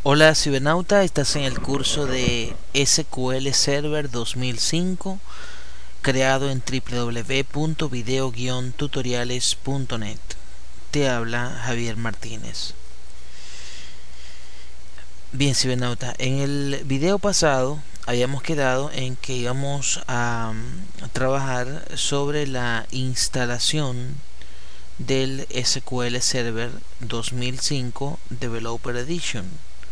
Hola cibernauta, estás en el curso de SQL Server 2005 creado en www.video-tutoriales.net. Te habla Javier Martínez. Bien cibernauta, en el video pasado habíamos quedado en que íbamos a trabajar sobre la instalación del SQL Server 2005 Developer Edition.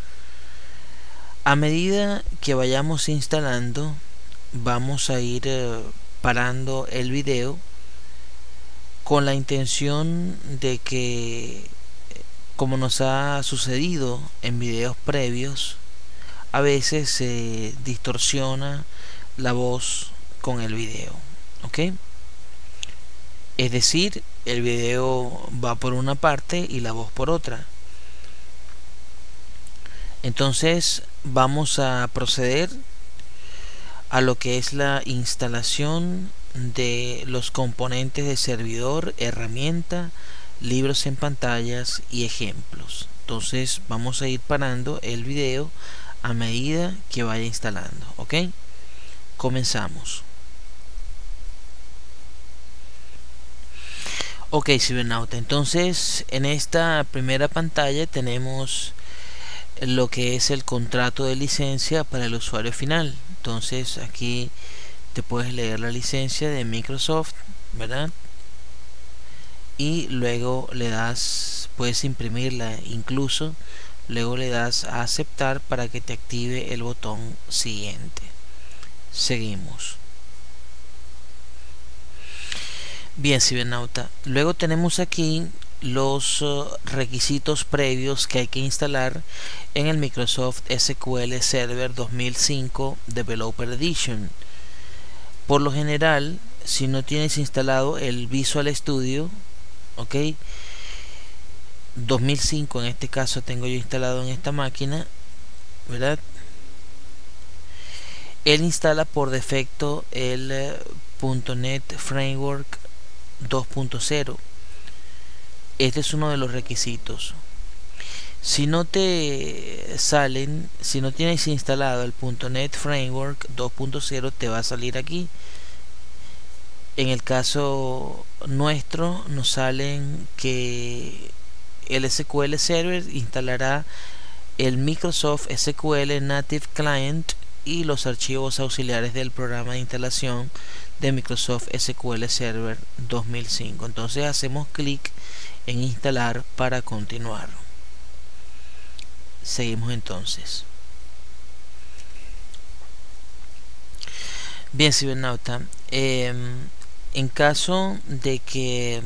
A medida que vayamos instalando, vamos a ir parando el video con la intención de que, como nos ha sucedido en videos previos, a veces se distorsiona la voz con el video, ¿ok? Es decir, el video va por una parte y la voz por otra. Entonces vamos a proceder a lo que es la instalación de los componentes de servidor, herramienta, libros en pantallas y ejemplos. Entonces vamos a ir parando el video a medida que vaya instalando, ¿ok? Comenzamos. Ok, cibernauta, entonces en esta primera pantalla tenemos lo que es el contrato de licencia para el usuario final. Entonces aquí te puedes leer la licencia de Microsoft, ¿verdad? Y luego le das, puedes imprimirla incluso, luego le das a aceptar para que te active el botón siguiente. Seguimos. Bien cibernauta, luego tenemos aquí los requisitos previos que hay que instalar en el Microsoft SQL Server 2005 Developer Edition. Por lo general, si no tienes instalado el Visual Studio, ok, 2005 en este caso tengo yo instalado en esta máquina, ¿verdad? Él instala por defecto el .NET Framework 2.0. Este es uno de los requisitos. Si no te salen, si no tienes instalado el .NET Framework 2.0, te va a salir aquí. En el caso nuestro nos salen que el SQL Server instalará el Microsoft SQL Native Client y los archivos auxiliares del programa de instalación de Microsoft SQL Server 2005. Entonces hacemos clic en instalar para continuar. Seguimos entonces. Bien cibernauta, en caso de que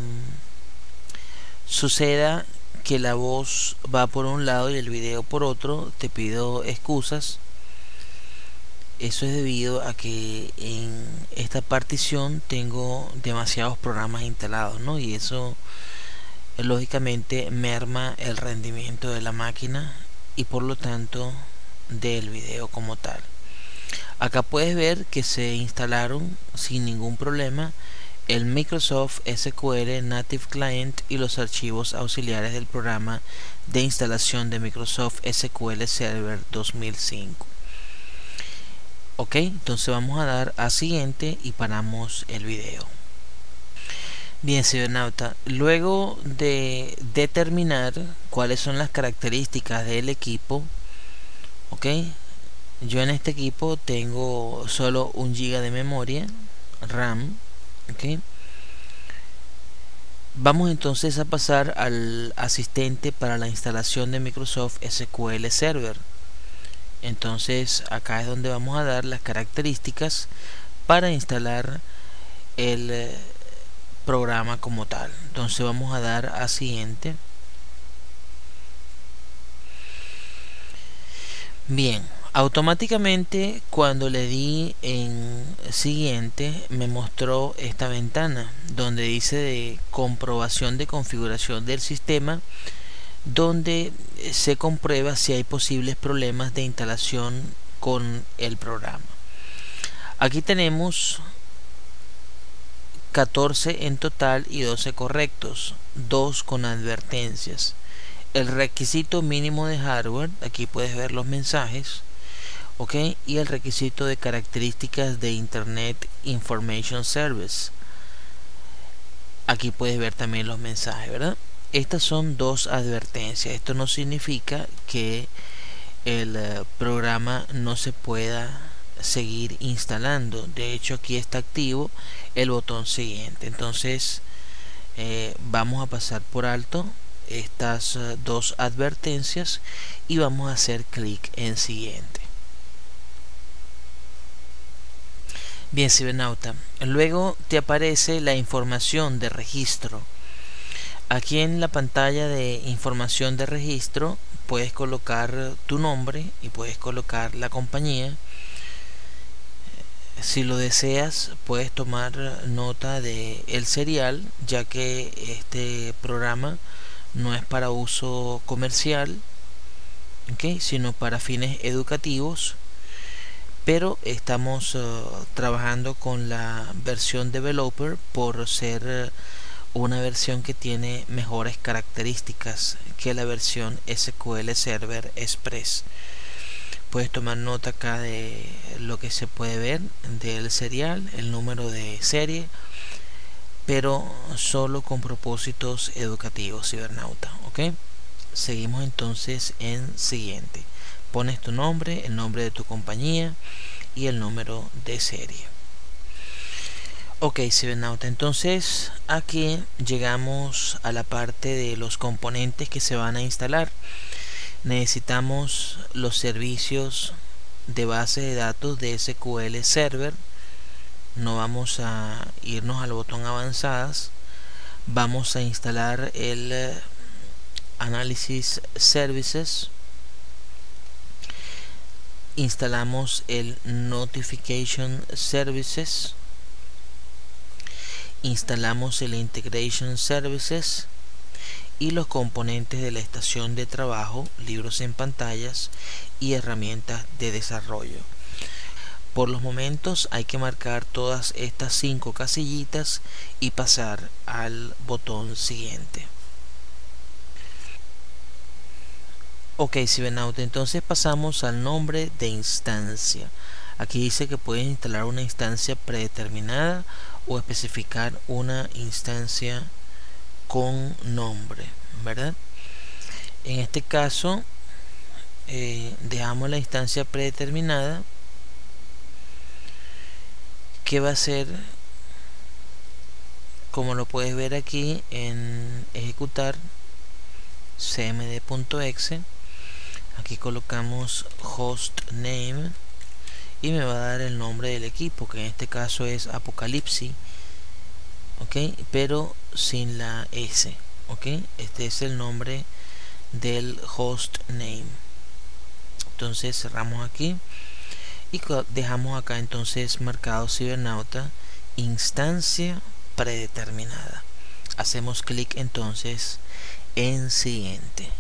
suceda que la voz va por un lado y el video por otro, te pido excusas. Eso es debido a que en esta partición tengo demasiados programas instalados, ¿no? Y eso lógicamente merma el rendimiento de la máquina y por lo tanto del video como tal. Acá puedes ver que se instalaron sin ningún problema el Microsoft SQL Native Client y los archivos auxiliares del programa de instalación de Microsoft SQL Server 2005. Ok, entonces vamos a dar a siguiente y paramos el video. Bien cibernauta, luego de determinar cuáles son las características del equipo, ok, yo en este equipo tengo solo 1 GB de memoria RAM, ok. Vamos entonces a pasar al asistente para la instalación de Microsoft SQL Server. Entonces acá es donde vamos a dar las características para instalar el programa como tal. Entonces vamos a dar a siguiente. Bien, automáticamente cuando le di en siguiente me mostró esta ventana donde dice de comprobación de configuración del sistema, donde se comprueba si hay posibles problemas de instalación con el programa. Aquí tenemos 14 en total y 12 correctos, 2 con advertencias. el requisito mínimo de hardware, aquí puedes ver los mensajes, ok, y el requisito de características de Internet Information Service, aquí puedes ver también los mensajes, ¿verdad? Estas son dos advertencias. Esto no significa que el programa no se pueda seguir instalando. De hecho, aquí está activo el botón siguiente. Entonces vamos a pasar por alto estas dos advertencias y vamos a hacer clic en siguiente. Bien, cibernauta, luego te aparece la información de registro. Aquí en la pantalla de información de registro puedes colocar tu nombre y puedes colocar la compañía. Si lo deseas, puedes tomar nota de el serial, ya que este programa no es para uso comercial, ¿okay?, sino para fines educativos, pero estamos trabajando con la versión developer por ser una versión que tiene mejores características que la versión SQL Server Express. Puedes tomar nota acá de lo que se puede ver del serial, el número de serie, pero solo con propósitos educativos, cibernauta, ¿ok? Seguimos entonces en siguiente. Pones tu nombre, el nombre de tu compañía y el número de serie. Ok, cibernauta, entonces aquí llegamos a la parte de los componentes que se van a instalar. Necesitamos los servicios de base de datos de SQL Server. No vamos a irnos al botón avanzadas. Vamos a instalar el Analysis Services. Instalamos el Notification Services. Instalamos el Integration Services y los componentes de la estación de trabajo, libros en pantallas y herramientas de desarrollo. Por los momentos hay que marcar todas estas 5 casillitas y pasar al botón siguiente. Ok, cibernauta, entonces pasamos al nombre de instancia. Aquí dice que puedes instalar una instancia predeterminada o especificar una instancia con nombre, ¿verdad? En este caso dejamos la instancia predeterminada, que va a ser, como lo puedes ver aquí en ejecutar cmd.exe. Aquí colocamos hostname y me va a dar el nombre del equipo, que en este caso es Apocalipsis, ok, pero sin la S, ok. Este es el nombre del hostname. Entonces cerramos aquí y dejamos acá entonces marcado cibernauta instancia predeterminada. Hacemos clic entonces en siguiente.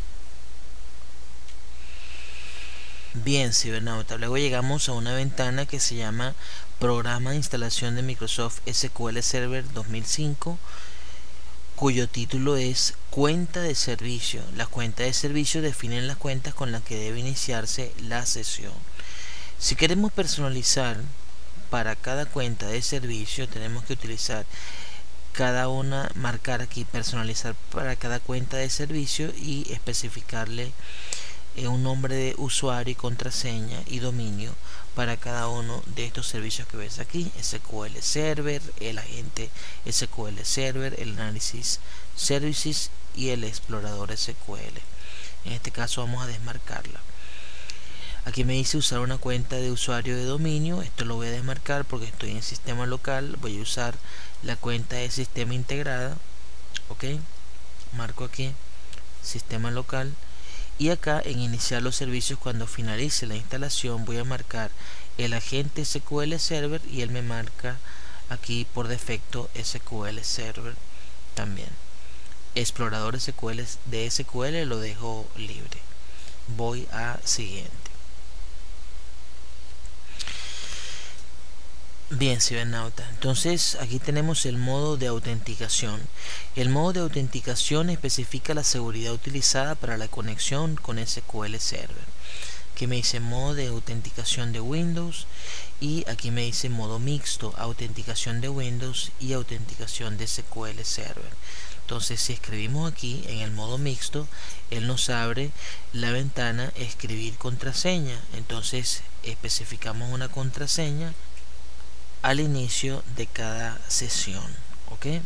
Bien, cibernauta, luego llegamos a una ventana que se llama Programa de instalación de Microsoft SQL Server 2005, cuyo título es Cuenta de servicio. Las cuentas de servicio definen las cuentas con las que debe iniciarse la sesión. Si queremos personalizar para cada cuenta de servicio, tenemos que utilizar cada una, marcar aquí personalizar para cada cuenta de servicio y especificarle un nombre de usuario y contraseña y dominio para cada uno de estos servicios que ves aquí: SQL Server, el agente SQL Server, el Analysis Services y el explorador SQL. En este caso vamos a desmarcarla. Aquí me dice usar una cuenta de usuario de dominio. Esto lo voy a desmarcar porque estoy en sistema local. Voy a usar la cuenta de sistema integrada, ok. Marco aquí sistema local y acá en iniciar los servicios, cuando finalice la instalación, voy a marcar el agente SQL Server y él me marca aquí por defecto SQL Server también. Explorador SQL de SQL lo dejo libre. Voy a siguiente. Bien, cibernauta. Entonces aquí tenemos el modo de autenticación. El modo de autenticación especifica la seguridad utilizada para la conexión con SQL Server. Aquí me dice modo de autenticación de Windows y aquí me dice modo mixto, autenticación de Windows y autenticación de SQL Server. Entonces si escribimos aquí en el modo mixto, él nos abre la ventana escribir contraseña. Entonces especificamos una contraseña al inicio de cada sesión, ¿ok?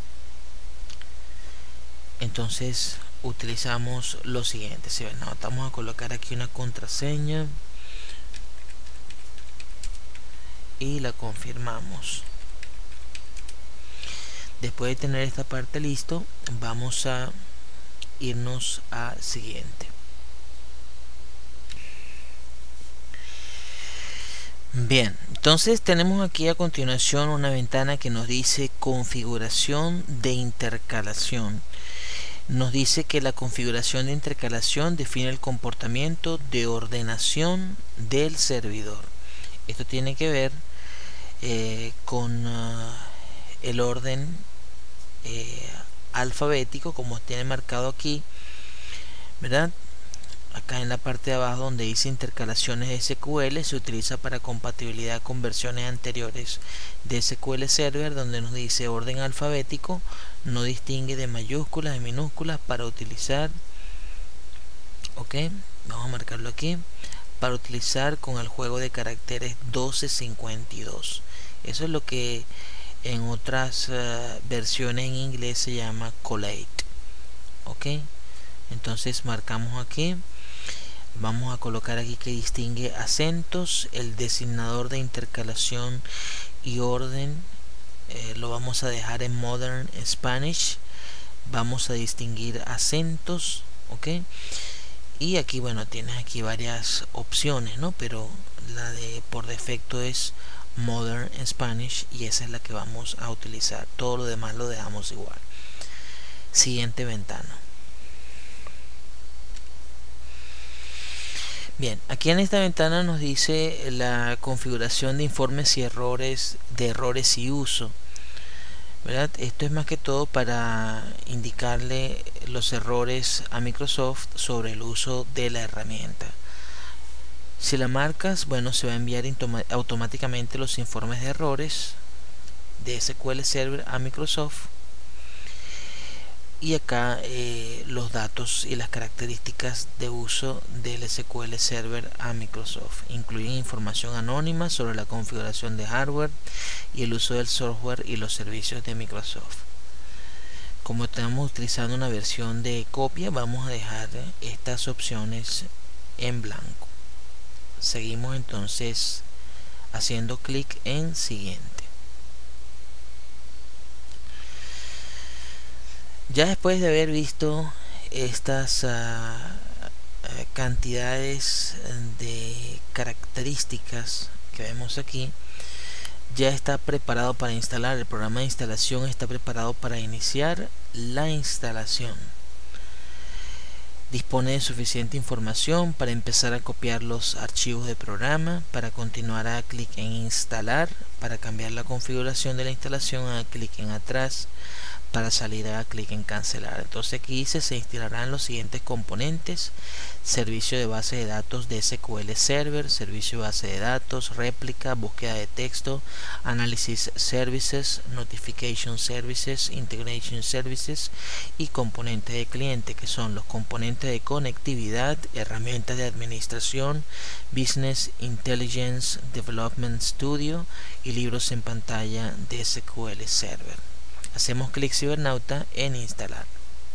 Entonces utilizamos lo siguiente. Si ven, vamos a colocar aquí una contraseña y la confirmamos. Después de tener esta parte listo, vamos a irnos a siguiente. Bien, entonces tenemos aquí a continuación una ventana que nos dice configuración de intercalación. Nos dice que la configuración de intercalación define el comportamiento de ordenación del servidor. Esto tiene que ver con el orden alfabético, como tiene marcado aquí, ¿verdad? Acá en la parte de abajo donde dice intercalaciones SQL, se utiliza para compatibilidad con versiones anteriores de SQL Server, donde nos dice orden alfabético, no distingue de mayúsculas y minúsculas para utilizar, ok, vamos a marcarlo aquí, para utilizar con el juego de caracteres 1252. Eso es lo que en otras versiones en inglés se llama collate, ok. Entonces marcamos aquí. Vamos a colocar aquí que distingue acentos, el designador de intercalación y orden lo vamos a dejar en Modern Spanish. Vamos a distinguir acentos, ok. Y aquí, bueno, tienes aquí varias opciones, ¿no? Pero la de por defecto es Modern Spanish y esa es la que vamos a utilizar. Todo lo demás lo dejamos igual. Siguiente ventana. Bien, aquí en esta ventana nos dice la configuración de informes y errores y uso, ¿verdad? Esto es más que todo para indicarle los errores a Microsoft sobre el uso de la herramienta. Si la marcas, bueno, se va a enviar automáticamente los informes de errores de SQL Server a Microsoft. Y acá los datos y las características de uso del SQL Server a Microsoft incluyen información anónima sobre la configuración de hardware y el uso del software y los servicios de Microsoft. Como estamos utilizando una versión de copia, vamos a dejar estas opciones en blanco. Seguimos entonces haciendo clic en siguiente. Ya después de haber visto estas cantidades de características que vemos aquí, ya está preparado para instalar. El programa de instalación está preparado para iniciar la instalación. Dispone de suficiente información para empezar a copiar los archivos de programa. Para continuar, haga clic en instalar. Para cambiar la configuración de la instalación, haga clic en atrás. Para salir, haga clic en cancelar. Entonces aquí dice se instalarán los siguientes componentes: servicio de base de datos de SQL Server, servicio de base de datos, réplica, búsqueda de texto, análisis services, notification services, integration services y componentes de cliente, que son los componentes de conectividad, herramientas de administración, business intelligence, development studio y libros en pantalla de SQL Server. Hacemos clic cibernauta en instalar.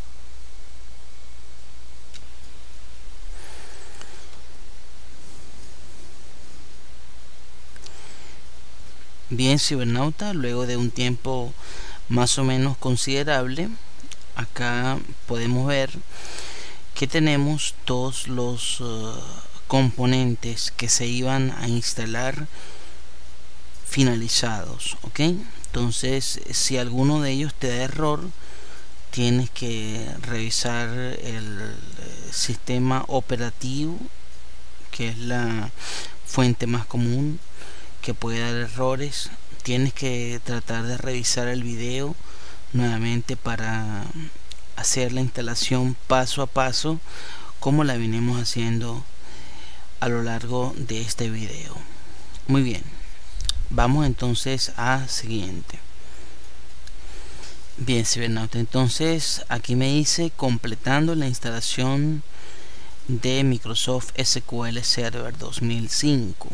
Bien, cibernauta, luego de un tiempo más o menos considerable, acá podemos ver que tenemos todos los componentes que se iban a instalar finalizados, ¿ok? Entonces, si alguno de ellos te da error, tienes que revisar el sistema operativo, que es la fuente más común que puede dar errores. tienes que tratar de revisar el video nuevamente para hacer la instalación paso a paso como la venimos haciendo a lo largo de este video. Muy bien, vamos entonces a siguiente. Bien, cibernauta, entonces aquí me dice completando la instalación de Microsoft SQL Server 2005.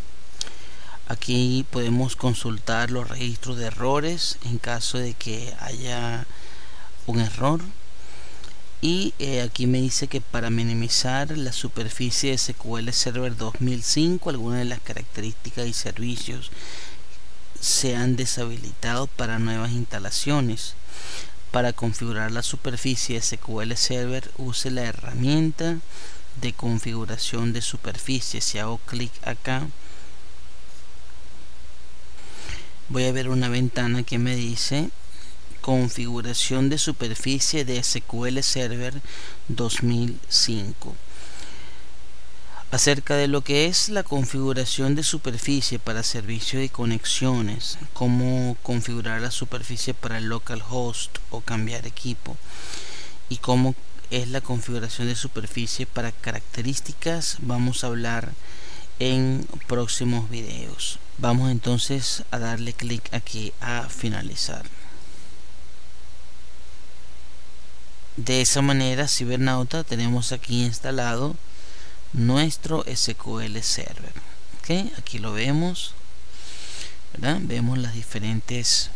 Aquí podemos consultar los registros de errores en caso de que haya un error. Y aquí me dice que para minimizar la superficie de SQL Server 2005, algunas de las características y servicios se han deshabilitado para nuevas instalaciones. Para configurar la superficie de SQL Server, use la herramienta de configuración de superficie. Si hago clic acá, voy a ver una ventana que me dice configuración de superficie de SQL Server 2005. Acerca de lo que es la configuración de superficie para servicios y conexiones, cómo configurar la superficie para el localhost o cambiar equipo, y cómo es la configuración de superficie para características, vamos a hablar en próximos videos. Vamos entonces a darle clic aquí a finalizar. De esa manera, cibernauta, tenemos aquí instalado nuestro SQL Server. ¿Okay? Aquí lo vemos, ¿verdad? Vemos las diferentes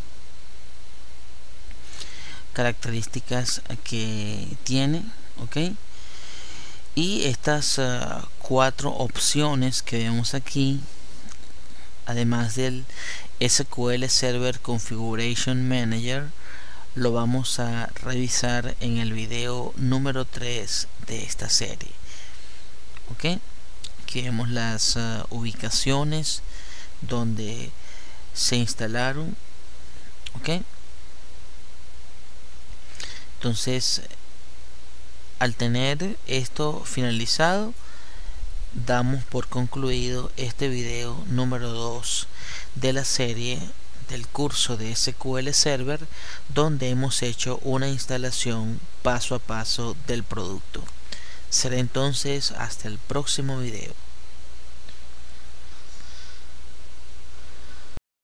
características que tiene, ¿okay? Y estas 4 opciones que vemos aquí, además del SQL Server Configuration Manager, lo vamos a revisar en el video número 3 de esta serie. Ok, aquí vemos las ubicaciones donde se instalaron. Ok, entonces al tener esto finalizado, damos por concluido este video número 2 de la serie del curso de SQL Server, donde hemos hecho una instalación paso a paso del producto. Será entonces hasta el próximo video.